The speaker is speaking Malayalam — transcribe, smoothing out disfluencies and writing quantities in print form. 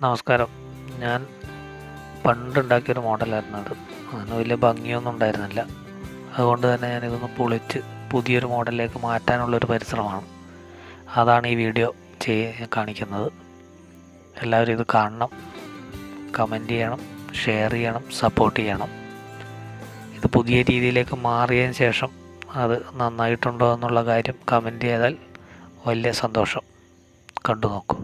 നമസ്കാരം. ഞാൻ പണ്ടുണ്ടാക്കിയൊരു മോഡലായിരുന്നു അത്. അതിന് വലിയ ഭംഗിയൊന്നും ഉണ്ടായിരുന്നില്ല. അതുകൊണ്ട് തന്നെ ഞാനിതൊന്ന് പൊളിച്ച് പുതിയൊരു മോഡലിലേക്ക് മാറ്റാനുള്ളൊരു പരിശ്രമമാണ്. അതാണ് ഈ വീഡിയോ കാണിക്കുന്നത്. എല്ലാവരും ഇത് കാണണം, കമൻറ്റ് ചെയ്യണം, ഷെയർ ചെയ്യണം, സപ്പോർട്ട് ചെയ്യണം. ഇത് പുതിയ രീതിയിലേക്ക് മാറിയതിന് ശേഷം അത് നന്നായിട്ടുണ്ടോ എന്നുള്ള കാര്യം കമൻറ്റ് ചെയ്താൽ വലിയ സന്തോഷം. കണ്ടു നോക്കൂ.